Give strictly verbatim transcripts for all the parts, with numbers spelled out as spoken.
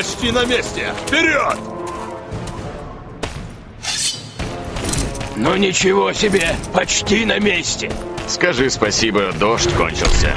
Почти на месте! Вперед! Ну ничего себе, почти на месте. Скажи спасибо, дождь кончился.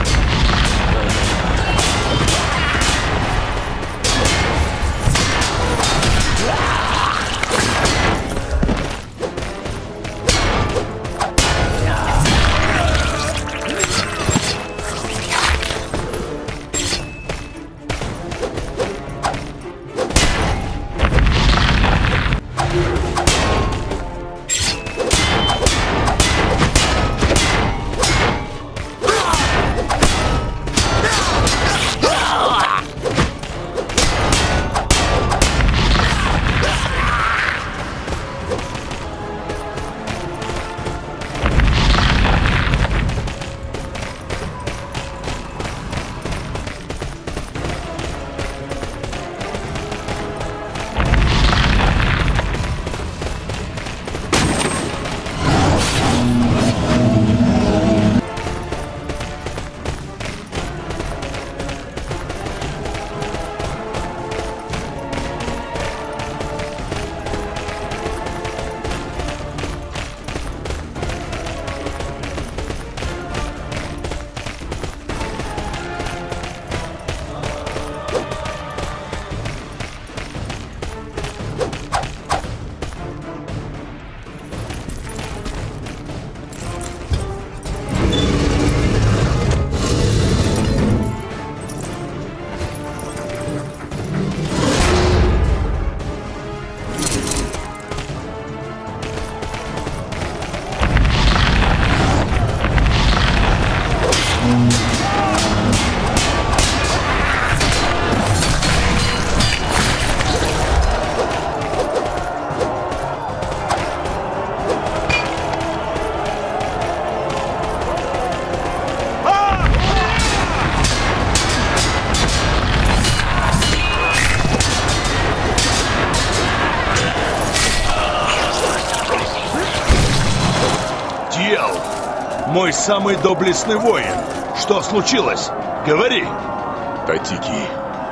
Мой самый доблестный воин. Что случилось? Говори. Татики,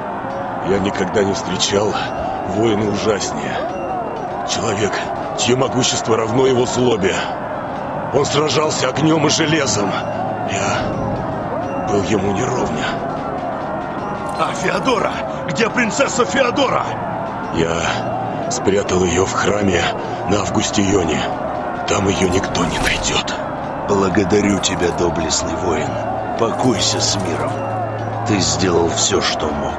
я никогда не встречал воина ужаснее. Человек, чье могущество равно его злобе. Он сражался огнем и железом. Я был ему не ровня. А Феодора? Где принцесса Феодора? Я спрятал ее в храме на Августионе. Там ее никто не найдет. Благодарю тебя, доблестный воин. Покойся с миром. Ты сделал все, что мог.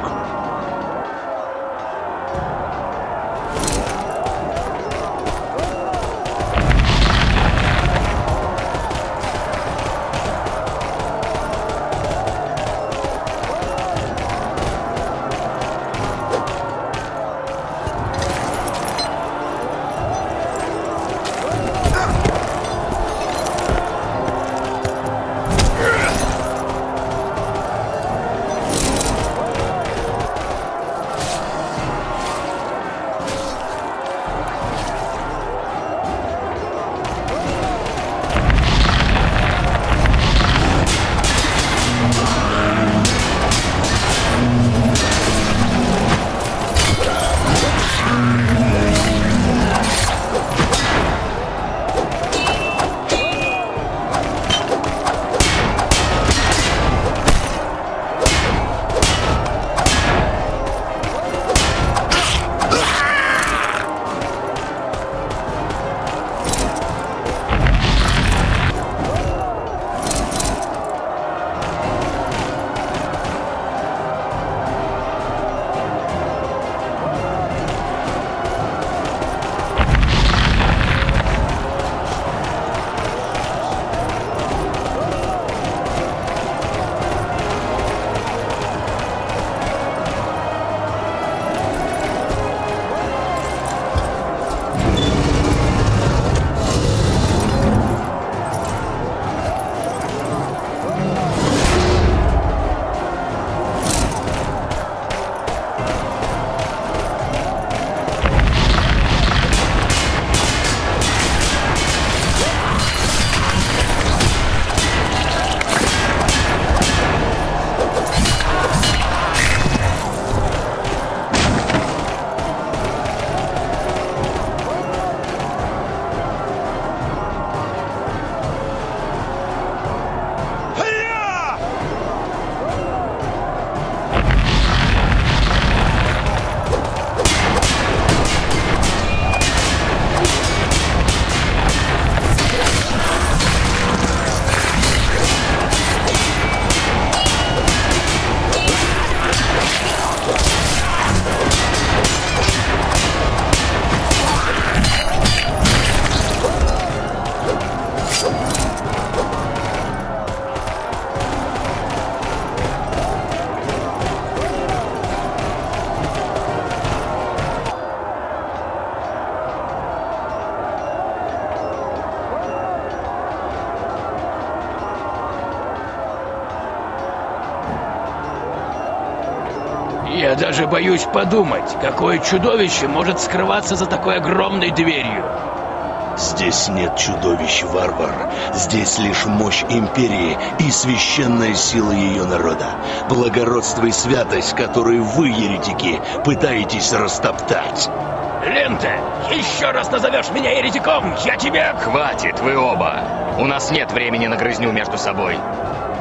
Я даже боюсь подумать, какое чудовище может скрываться за такой огромной дверью. Здесь нет чудовищ, варвар. Здесь лишь мощь империи и священная сила ее народа. Благородство и святость, которую вы, еретики, пытаетесь растоптать. Лента, еще раз назовешь меня еретиком, я тебя... Хватит, вы оба. У нас нет времени на грызню между собой.